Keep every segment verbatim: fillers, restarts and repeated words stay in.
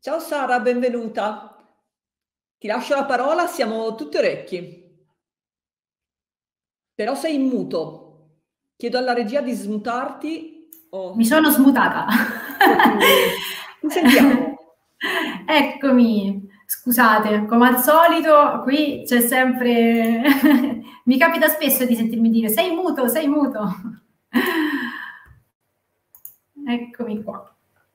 Ciao Sara, benvenuta. Ti lascio la parola, siamo tutti orecchi. Però sei in muto. Chiedo alla regia di smutarti. Mi Oh. sono smutata. Ti sentiamo. Eccomi, scusate, come al solito qui c'è sempre... Mi capita spesso di sentirmi dire sei muto, sei muto. Eccomi qua.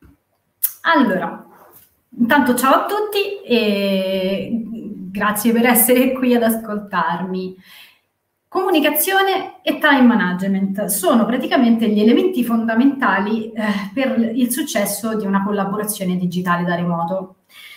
Allora, intanto ciao a tutti e grazie per essere qui ad ascoltarmi. Comunicazione e time management sono praticamente gli elementi fondamentali eh, per il successo di una collaborazione digitale da remoto.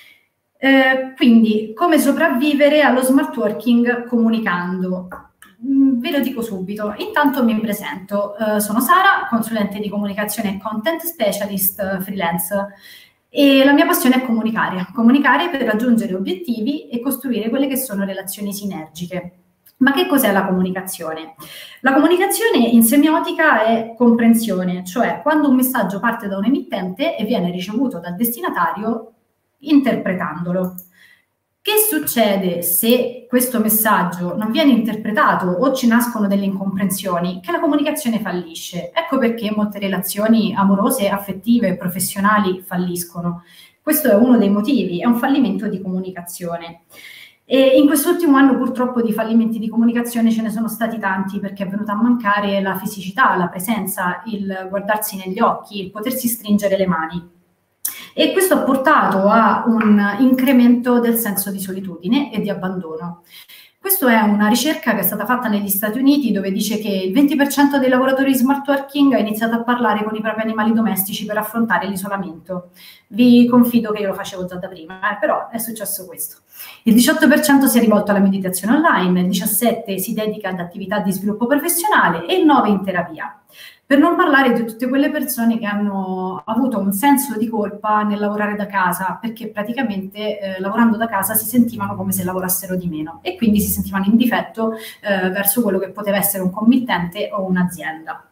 Eh, quindi, come sopravvivere allo smart working comunicando? Mm, ve lo dico subito. Intanto mi presento. Eh, sono Sara, consulente di comunicazione e content specialist eh, freelance. E la mia passione è comunicare, comunicare per raggiungere obiettivi e costruire quelle che sono relazioni sinergiche. Ma che cos'è la comunicazione? La comunicazione in semiotica è comprensione, cioè quando un messaggio parte da un emittente e viene ricevuto dal destinatario interpretandolo. Che succede se questo messaggio non viene interpretato o ci nascono delle incomprensioni? Che la comunicazione fallisce. Ecco perché molte relazioni amorose, affettive e professionali falliscono. Questo è uno dei motivi, è un fallimento di comunicazione. E in quest'ultimo anno purtroppo di fallimenti di comunicazione ce ne sono stati tanti perché è venuta a mancare la fisicità, la presenza, il guardarsi negli occhi, il potersi stringere le mani. E questo ha portato a un incremento del senso di solitudine e di abbandono. Questa è una ricerca che è stata fatta negli Stati Uniti dove dice che il venti per cento dei lavoratori di smart working ha iniziato a parlare con i propri animali domestici per affrontare l'isolamento. Vi confido che io lo facevo già da prima, eh, però è successo questo. Il diciotto per cento si è rivolto alla meditazione online, il diciassette per cento si dedica ad attività di sviluppo professionale e il nove per cento in terapia. Per non parlare di tutte quelle persone che hanno avuto un senso di colpa nel lavorare da casa, perché praticamente eh, lavorando da casa si sentivano come se lavorassero di meno e quindi si sentivano in difetto eh, verso quello che poteva essere un committente o un'azienda.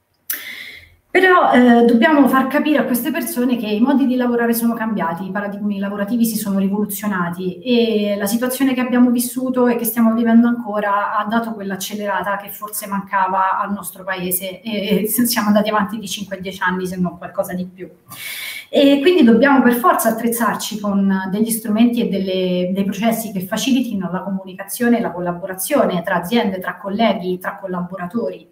Però eh, dobbiamo far capire a queste persone che i modi di lavorare sono cambiati, i paradigmi lavorativi si sono rivoluzionati e la situazione che abbiamo vissuto e che stiamo vivendo ancora ha dato quell'accelerata che forse mancava al nostro paese e siamo andati avanti di cinque dieci anni se non qualcosa di più. E quindi dobbiamo per forza attrezzarci con degli strumenti e delle, dei processi che facilitino la comunicazione e la collaborazione tra aziende, tra colleghi, tra collaboratori.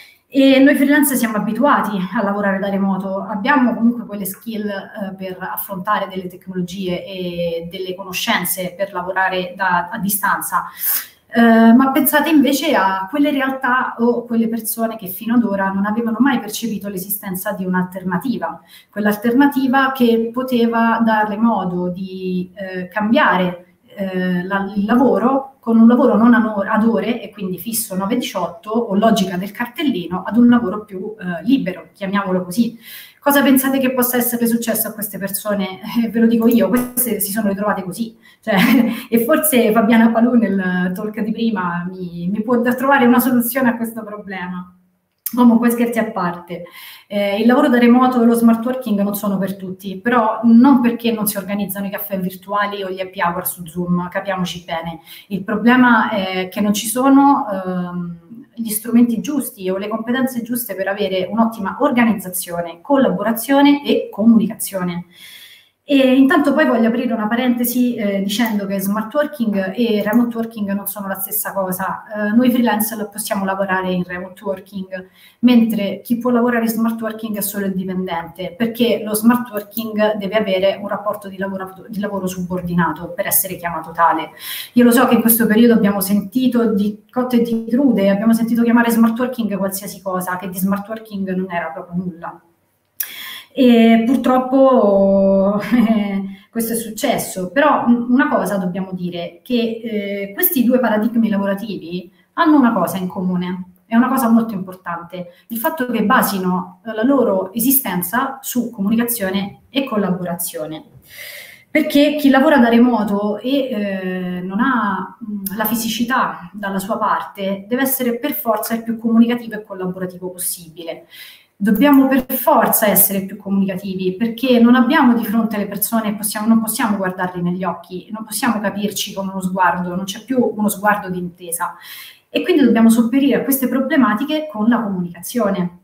E noi freelance siamo abituati a lavorare da remoto, abbiamo comunque quelle skill eh, per affrontare delle tecnologie e delle conoscenze per lavorare da, a distanza, eh, ma pensate invece a quelle realtà o quelle persone che fino ad ora non avevano mai percepito l'esistenza di un'alternativa, quell'alternativa che poteva darle modo di eh, cambiare eh, la, il lavoro con un lavoro non ad ore e quindi fisso nove diciotto o logica del cartellino ad un lavoro più eh, libero, chiamiamolo così. Cosa pensate che possa essere successo a queste persone? Eh, ve lo dico io, queste si sono ritrovate così. Cioè, e forse Fabiana Palù nel talk di prima mi, mi può trovare una soluzione a questo problema. Comunque scherzi a parte, eh, il lavoro da remoto e lo smart working non sono per tutti, però non perché non si organizzano i caffè virtuali o gli happy hour su Zoom, capiamoci bene. Il problema è che non ci sono ehm, gli strumenti giusti o le competenze giuste per avere un'ottima organizzazione, collaborazione e comunicazione. E intanto poi voglio aprire una parentesi eh, dicendo che smart working e remote working non sono la stessa cosa. Eh, noi freelance possiamo lavorare in remote working, mentre chi può lavorare in smart working è solo il dipendente, perché lo smart working deve avere un rapporto di lavoro, di lavoro subordinato per essere chiamato tale. Io lo so che in questo periodo abbiamo sentito di cotte e di crude, abbiamo sentito chiamare smart working qualsiasi cosa, che di smart working non era proprio nulla. E purtroppo eh, questo è successo, però una cosa dobbiamo dire, che eh, questi due paradigmi lavorativi hanno una cosa in comune, è una cosa molto importante, il fatto che basino la loro esistenza su comunicazione e collaborazione. Perché chi lavora da remoto e eh, non ha mh, la fisicità dalla sua parte deve essere per forza il più comunicativo e collaborativo possibile. Dobbiamo per forza essere più comunicativi, perché non abbiamo di fronte le persone, possiamo, non possiamo guardarli negli occhi, non possiamo capirci con uno sguardo, non c'è più uno sguardo di intesa. E quindi dobbiamo sopperire a queste problematiche con la comunicazione.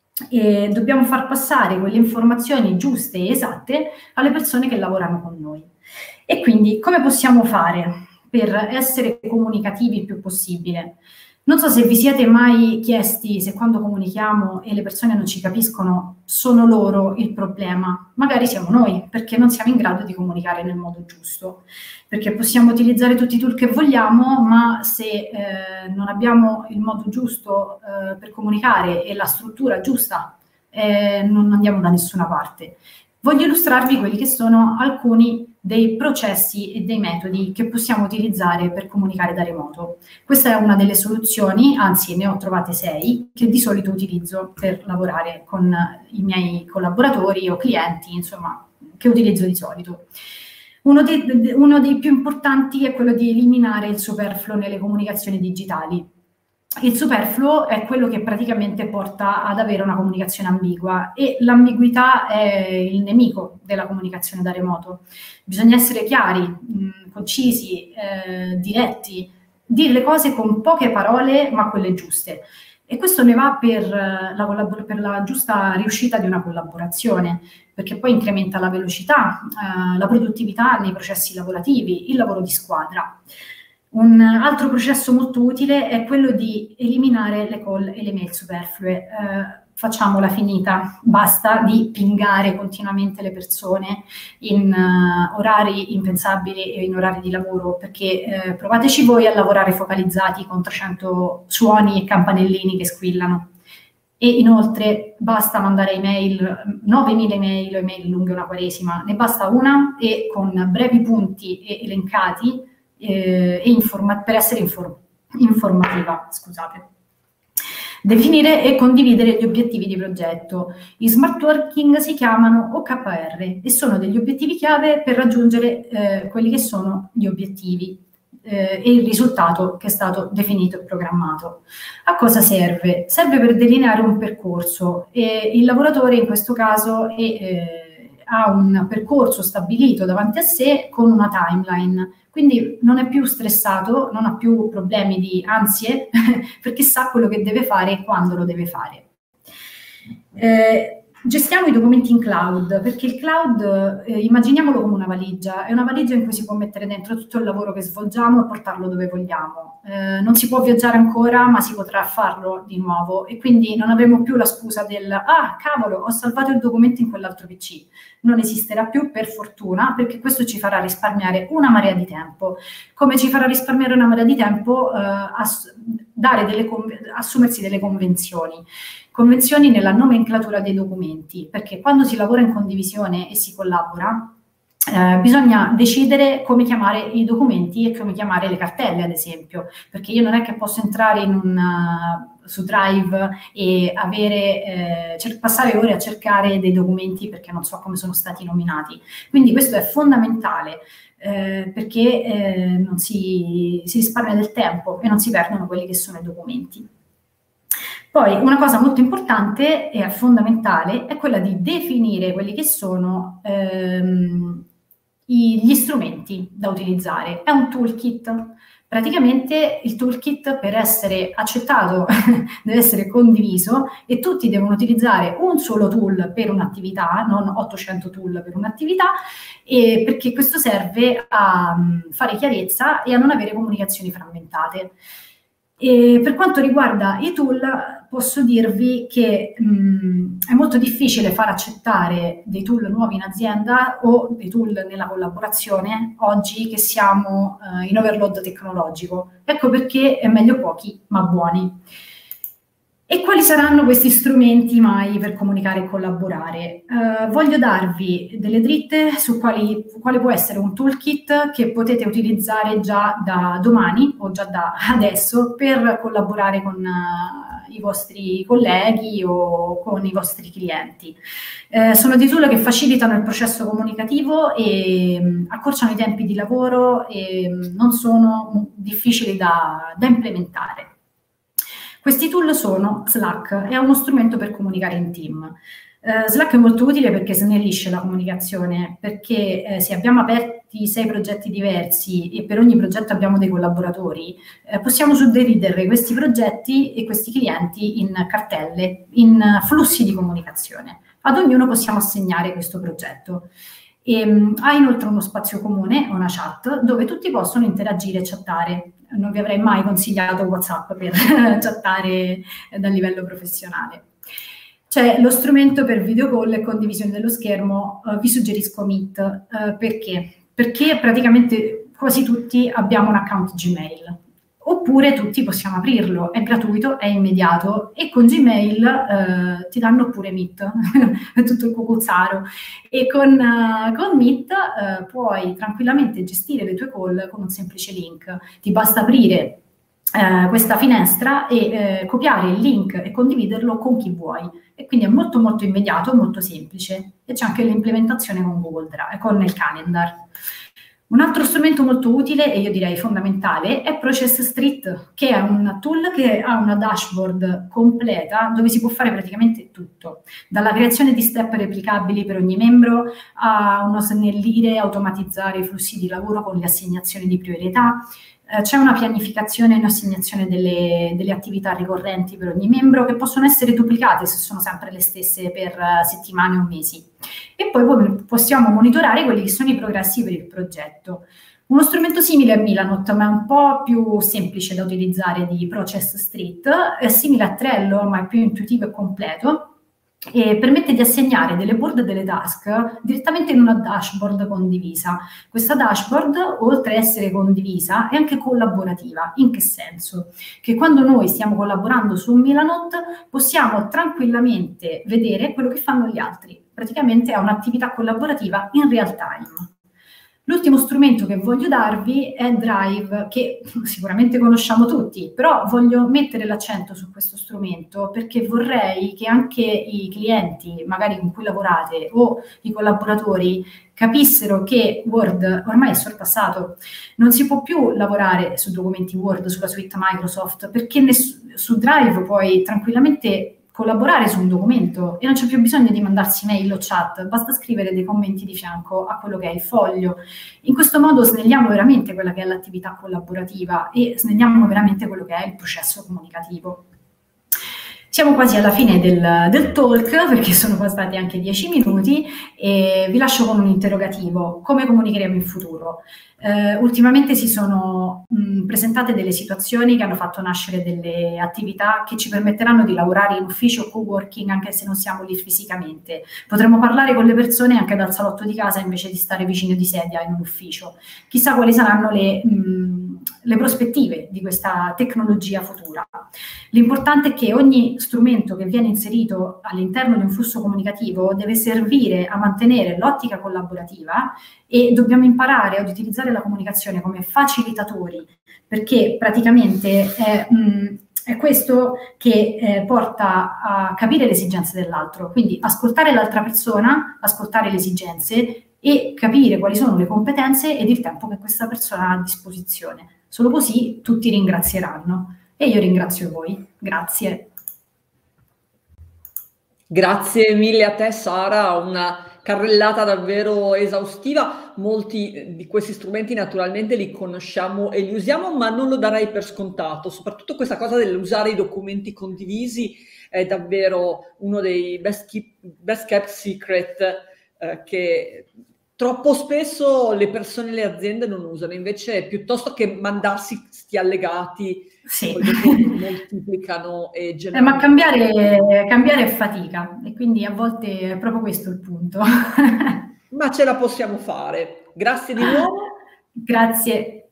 E dobbiamo far passare quelle informazioni giuste e esatte alle persone che lavorano con noi. E quindi come possiamo fare per essere comunicativi il più possibile? Non so se vi siete mai chiesti se quando comunichiamo e le persone non ci capiscono sono loro il problema. Magari siamo noi, perché non siamo in grado di comunicare nel modo giusto, perché possiamo utilizzare tutti i tool che vogliamo, ma se eh, non abbiamo il modo giusto eh, per comunicare e la struttura giusta, eh, non andiamo da nessuna parte. Voglio illustrarvi quelli che sono alcuni dei processi e dei metodi che possiamo utilizzare per comunicare da remoto. Questa è una delle soluzioni, anzi ne ho trovate sei, che di solito utilizzo per lavorare con i miei collaboratori o clienti, insomma, che utilizzo di solito. Uno dei, uno dei più importanti è quello di eliminare il superfluo nelle comunicazioni digitali. Il superfluo è quello che praticamente porta ad avere una comunicazione ambigua e l'ambiguità è il nemico della comunicazione da remoto. Bisogna essere chiari, mh, concisi, eh, diretti, dire le cose con poche parole ma quelle giuste. E questo ne va per la, per la giusta riuscita di una collaborazione, perché poi incrementa la velocità, eh, la produttività nei processi lavorativi, il lavoro di squadra. Un altro processo molto utile è quello di eliminare le call e le mail superflue. Eh, facciamola finita, basta di pingare continuamente le persone in uh, orari impensabili e in orari di lavoro, perché eh, provateci voi a lavorare focalizzati con trecento suoni e campanellini che squillano. E inoltre basta mandare email, novemila email o email lunghe una quaresima, ne basta una e con brevi punti e elencati Eh, e informa- per essere inform- informativa, scusate. Definire e condividere gli obiettivi di progetto. In smart working si chiamano O K R e sono degli obiettivi chiave per raggiungere eh, quelli che sono gli obiettivi eh, e il risultato che è stato definito e programmato. A cosa serve? Serve per delineare un percorso e il lavoratore in questo caso è, eh, ha un percorso stabilito davanti a sé con una timeline. Quindi non è più stressato, non ha più problemi di ansie, perché sa quello che deve fare e quando lo deve fare. Eh, gestiamo i documenti in cloud, perché il cloud, eh, immaginiamolo come una valigia, è una valigia in cui si può mettere dentro tutto il lavoro che svolgiamo e portarlo dove vogliamo. Eh, non si può viaggiare ancora, ma si potrà farlo di nuovo e quindi non avremo più la scusa del «ah, cavolo, ho salvato il documento in quell'altro P C». Non esisterà più, per fortuna, perché questo ci farà risparmiare una marea di tempo. Come ci farà risparmiare una marea di tempo? Eh, ass- dare delle assumersi delle convenzioni. Convenzioni nella nomenclatura dei documenti, perché quando si lavora in condivisione e si collabora, eh, bisogna decidere come chiamare i documenti e come chiamare le cartelle, ad esempio, perché io non è che posso entrare in un, uh, su Drive e avere, eh, passare ore a cercare dei documenti perché non so come sono stati nominati. Quindi questo è fondamentale, eh, perché eh, non si, si risparmia del tempo e non si perdono quelli che sono i documenti. Poi una cosa molto importante e fondamentale è quella di definire quelli che sono ehm, i, gli strumenti da utilizzare. È un toolkit. Praticamente il toolkit, per essere accettato deve essere condiviso e tutti devono utilizzare un solo tool per un'attività, non ottocento tool per un'attività, e perché questo serve a fare chiarezza e a non avere comunicazioni frammentate. E per quanto riguarda i tool, posso dirvi che mh, è molto difficile far accettare dei tool nuovi in azienda o dei tool nella collaborazione oggi che siamo uh, in overload tecnologico. Ecco perché è meglio pochi ma buoni. E quali saranno questi strumenti mai per comunicare e collaborare? Uh, voglio darvi delle dritte su quali, quale può essere un toolkit che potete utilizzare già da domani o già da adesso per collaborare con uh, i vostri colleghi o con i vostri clienti. Uh, sono dei tool che facilitano il processo comunicativo e um, accorciano i tempi di lavoro e um, non sono difficili da, da implementare. Questi tool sono Slack, è uno strumento per comunicare in team. Uh, Slack è molto utile perché snellisce la comunicazione, perché eh, se abbiamo aperti sei progetti diversi e per ogni progetto abbiamo dei collaboratori, eh, possiamo suddividere questi progetti e questi clienti in cartelle, in uh, flussi di comunicazione. Ad ognuno possiamo assegnare questo progetto. E, um, ha inoltre uno spazio comune, una chat, dove tutti possono interagire e chattare. Non vi avrei mai consigliato WhatsApp per chattare dal livello professionale. C'è lo strumento per video call e condivisione dello schermo, uh, vi suggerisco Meet. Uh, perché? Perché praticamente quasi tutti abbiamo un account Gmail, oppure tutti possiamo aprirlo, è gratuito, è immediato e con Gmail uh, ti danno pure Meet, è tutto il cucuzzaro. E con, uh, con Meet uh, puoi tranquillamente gestire le tue call con un semplice link. Ti basta aprire Uh, questa finestra e uh, copiare il link e condividerlo con chi vuoi, e quindi è molto molto immediato, molto semplice, e c'è anche l'implementazione con Google Drive, con il calendar. Un altro strumento molto utile e io direi fondamentale è Process Street, che è un tool che ha una dashboard completa dove si può fare praticamente tutto, dalla creazione di step replicabili per ogni membro a uno snellire, automatizzare i flussi di lavoro con le assegnazioni di priorità. Eh, c'è una pianificazione e un'assegnazione delle, delle attività ricorrenti per ogni membro che possono essere duplicate se sono sempre le stesse per uh, settimane o mesi. E poi, poi possiamo monitorare quelli che sono i progressi per il progetto. Uno strumento simile a Milanote, ma è un po' più semplice da utilizzare di Process Street, è simile a Trello, ma è più intuitivo e completo, e permette di assegnare delle board e delle task direttamente in una dashboard condivisa. Questa dashboard, oltre a essere condivisa, è anche collaborativa. In che senso? Che quando noi stiamo collaborando su un Milanote possiamo tranquillamente vedere quello che fanno gli altri. Praticamente è un'attività collaborativa in real time. L'ultimo strumento che voglio darvi è Drive, che sicuramente conosciamo tutti, però voglio mettere l'accento su questo strumento perché vorrei che anche i clienti, magari con cui lavorate, o i collaboratori capissero che Word ormai è sorpassato. Non si può più lavorare su documenti Word, sulla suite Microsoft, perché su Drive puoi tranquillamente collaborare su un documento e non c'è più bisogno di mandarsi mail o chat, basta scrivere dei commenti di fianco a quello che è il foglio. In questo modo snelliamo veramente quella che è l'attività collaborativa e snelliamo veramente quello che è il processo comunicativo. Siamo quasi alla fine del, del talk, perché sono passati anche dieci minuti, e vi lascio con un interrogativo: come comunicheremo in futuro? Eh, ultimamente si sono mh, presentate delle situazioni che hanno fatto nascere delle attività che ci permetteranno di lavorare in ufficio o co-working anche se non siamo lì fisicamente. Potremo parlare con le persone anche dal salotto di casa invece di stare vicino di sedia in un ufficio. Chissà quali saranno le, mh, le prospettive di questa tecnologia futura. L'importante è che ogni strumento che viene inserito all'interno di un flusso comunicativo deve servire a mantenere l'ottica collaborativa e dobbiamo imparare ad utilizzare la comunicazione come facilitatori, perché praticamente è, mh, è questo che eh, porta a capire le esigenze dell'altro, quindi ascoltare l'altra persona, ascoltare le esigenze e capire quali sono le competenze ed il tempo che questa persona ha a disposizione. Solo così tutti ringrazieranno. E io ringrazio voi. Grazie. Grazie mille a te, Sara, una carrellata davvero esaustiva. Molti di questi strumenti naturalmente li conosciamo e li usiamo, ma non lo darei per scontato. Soprattutto questa cosa dell'usare i documenti condivisi è davvero uno dei best, keep, best kept secret eh, che troppo spesso le persone e le aziende non usano. Invece, piuttosto che mandarsi sti allegati, sì, moltiplicano e generano. Eh, ma cambiare, cambiare è fatica, e quindi a volte è proprio questo il punto. Ma ce la possiamo fare. Grazie di nuovo. Grazie.